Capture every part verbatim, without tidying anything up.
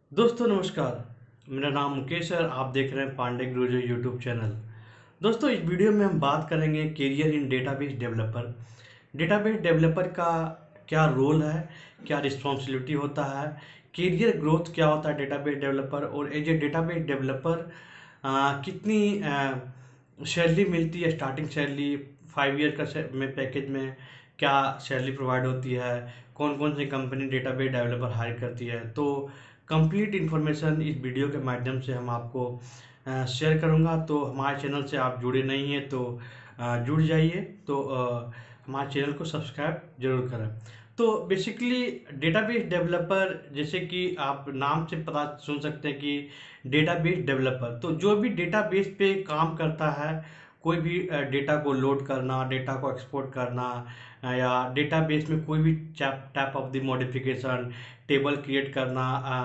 दोस्तों नमस्कार। मेरा नाम मुकेश है और आप देख रहे हैं पांडे गुरुजी यूट्यूब चैनल। दोस्तों इस वीडियो में हम बात करेंगे career in database developer. Database developer का क्या रोल है, क्या रिस्पॉन्सिबिलिटी होता है, करियर ग्रोथ क्या होता है डेटाबेस डेवलपर, और एज ए डेटाबेस डेवलपर कितनी सैलरी मिलती है, स्टार्टिंग सैलरी, फाइव ईयर का से- में पैकेज में क्या सैलरी प्रोवाइड होती है, कौन कौन सी कंपनी डेटाबेस डेवलपर हायर करती है। तो कंप्लीट इन्फॉर्मेशन इस वीडियो के माध्यम से हम आपको शेयर करूंगा। तो हमारे चैनल से आप जुड़े नहीं हैं तो अ, जुड़ जाइए। तो अ, हमारे चैनल को सब्सक्राइब जरूर करें। तो बेसिकली डेटाबेस डेवलपर, जैसे कि आप नाम से पता सुन सकते हैं कि डेटाबेस डेवलपर, तो जो भी डेटाबेस पे काम करता है, कोई भी डेटा को लोड करना, डेटा को एक्सपोर्ट करना, अ, या डेटाबेस में कोई भी type of the modification, table create करना,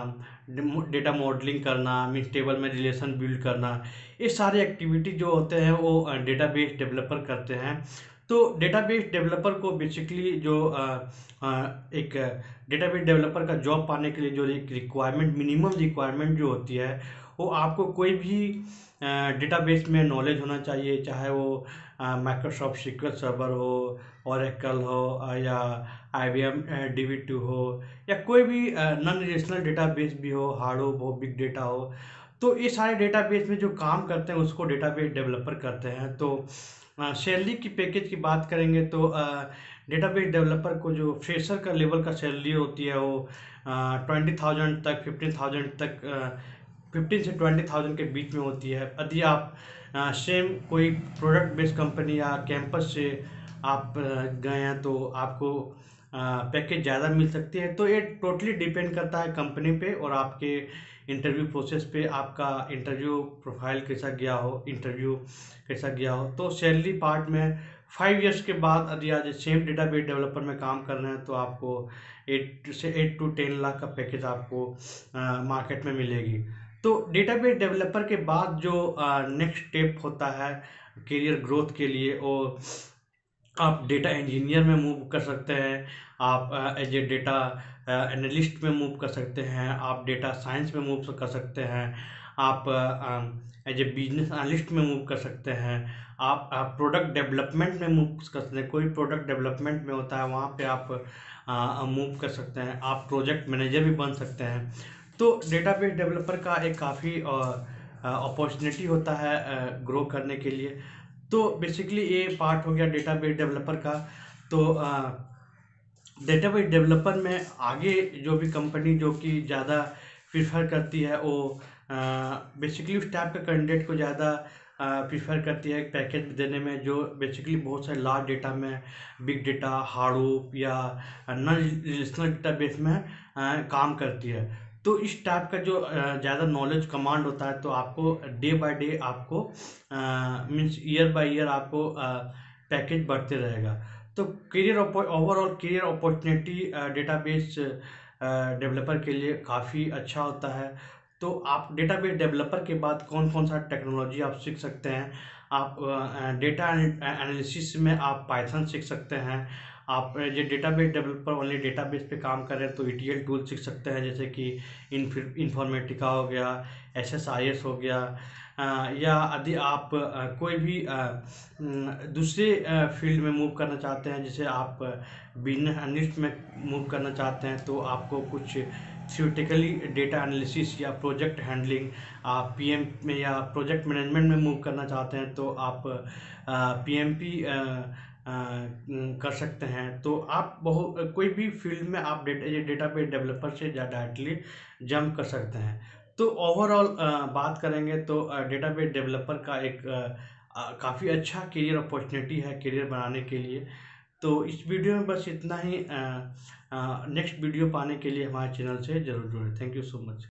डेटा मॉडलिंग करना, मीन्स टेबल में रिलेशन बिल्ड करना, ये सारे एक्टिविटी जो होते हैं वो डेटाबेस डेवलपर करते हैं। तो डेटाबेस डेवलपर को बेसिकली जो अ, अ, एक डेटाबेस डेवलपर का जॉब पाने के लिए जो एक रिक्वायरमेंट, मिनिमम रिक्वायरमेंट जो होती है, वो आपको कोई भी डेटाबेस में नॉलेज होना चाहिए, चाहे वो माइक्रोसॉफ्ट सीक्वल सर्वर हो, ओरेकल हो, अ, या I B M D B two हो, या कोई भी नॉन रिलेशनल डेटाबेस भी हो, हाडूप हो, बिग डेटा हो। तो ये सारे डेटाबेस में जो काम करते हैं उसको डेटाबेस डेवलपर करते हैं। तो सैलरी की पैकेज की बात करेंगे तो डेटाबेस डेवलपर को जो फ्रेशर का लेवल का सैलरी होती है वो ट्वेंटी थाउजेंड तक, फिफ्टीन थाउजेंड तक, फिफ्टीन से ट्वेंटी थाउजेंड के बीच में होती है। यदि आप सेम कोई प्रोडक्ट बेस्ड कंपनी या कैंपस से आप अ, गए हैं तो आपको पैकेज ज़्यादा मिल सकती है। तो ये टोटली डिपेंड करता है कंपनी पे और आपके इंटरव्यू प्रोसेस पे, आपका इंटरव्यू प्रोफाइल कैसा गया हो, इंटरव्यू कैसा गया हो। तो सैलरी पार्ट में फाइव इयर्स के बाद यदि आज सेम डेटाबेस डेवलपर में काम कर रहे हैं तो आपको एट से एट टू टेन लाख का पैकेज आपको मार्केट में मिलेगी। तो डेटाबेस डेवलपर के बाद जो नेक्स्ट स्टेप होता है करियर ग्रोथ के लिए, और आप डेटा इंजीनियर में मूव कर सकते हैं, आप एज ए डेटा एनालिस्ट में मूव कर सकते हैं, आप डेटा साइंस में मूव कर सकते हैं, आप एज ए बिजनेस एनालिस्ट में मूव कर सकते हैं, आप प्रोडक्ट डेवलपमेंट में मूव कर सकते हैं, कोई प्रोडक्ट डेवलपमेंट में होता है वहाँ पे आप मूव कर सकते हैं, आप प्रोजेक्ट मैनेजर भी बन सकते हैं। तो डेटाबेस डेवलपर का एक काफ़ी अपॉर्चुनिटी होता है ग्रो करने के लिए। तो बेसिकली ये पार्ट हो गया डेटाबेस डेवलपर का। तो डेटाबेस डेवलपर में आगे जो भी कंपनी जो कि ज़्यादा प्रीफर करती है वो बेसिकली उस टाइप का कैंडिडेट को ज़्यादा प्रीफर करती है पैकेज देने में, जो बेसिकली बहुत सारे लार्ज डेटा में, बिग डेटा, हाडूप या नॉन रिलेशनल डेटाबेस में अ, काम करती है। तो इस टाइप का जो ज़्यादा नॉलेज कमांड होता है, तो आपको डे बाय डे आपको मीन्स ईयर बाय ईयर आपको पैकेज बढ़ते रहेगा। तो career overall career opportunity database developer के लिए काफ़ी अच्छा होता है। तो आप डेटाबेस डेवलपर के बाद कौन कौन सा टेक्नोलॉजी आप सीख सकते हैं, आप डेटा एनालिसिस में आप पाइथन सीख सकते हैं। आप जो डेटाबेस डेवलपर ओनली डेटाबेस पे काम कर रहे हैं तो ईटीएल टूल सीख सकते हैं, जैसे कि इन्फॉर्मेटिका हो गया, एसएसआईएस हो गया, अ, या यदि आप अ, कोई भी अ, न, दूसरे फील्ड में मूव करना चाहते हैं, जैसे आप बिजनेस एनालिस्ट में मूव करना चाहते हैं, तो आपको कुछ थियोरेटिकली डेटा एनालिसिस या प्रोजेक्ट हैंडलिंग, आप पीएम में या प्रोजेक्ट मैनेजमेंट में मूव करना चाहते हैं तो आप पीएमपी कर सकते हैं। तो आप बहुत कोई भी फील्ड में आप डेटा डेटाबेस डेवलपर से डायरेक्टली जंप कर सकते हैं। तो ओवरऑल बात करेंगे तो डेटाबेस डेवलपर का एक काफ़ी अच्छा करियर अपॉर्चुनिटी है करियर बनाने के लिए। तो इस वीडियो में बस इतना ही। नेक्स्ट वीडियो पाने के लिए हमारे चैनल से जरूर जुड़ें। Thank you so much.